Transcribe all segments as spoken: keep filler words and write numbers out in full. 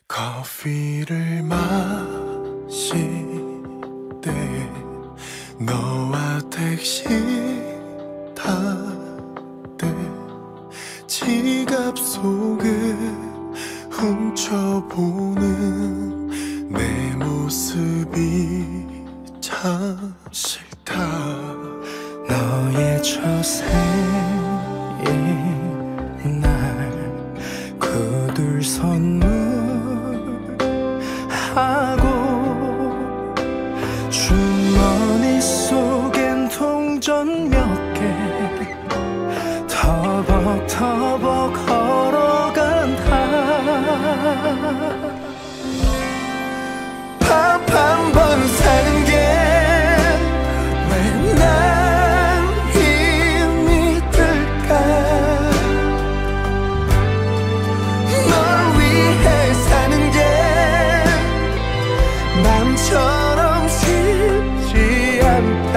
커피를 마실 때 너와 택시 탈 때 지갑 속을 훔쳐보는 내 모습이 참 싫다. 너의 첫 생일 날 구둘 선물하고 주머니 속엔 동전 몇 개 터벅터벅 걸어간다. 밥 한 번 사는 게 왜 난 힘이 들까. 널 위해 사는 게 맘처럼 쉽지 않다.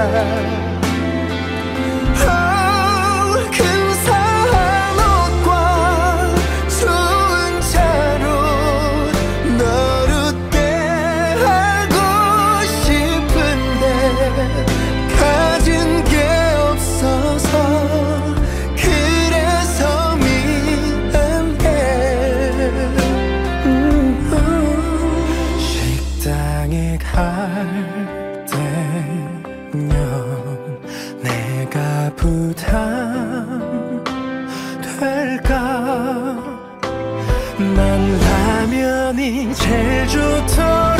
갈 때면 내가 부담 될까. 난 라면이 제일 좋더라.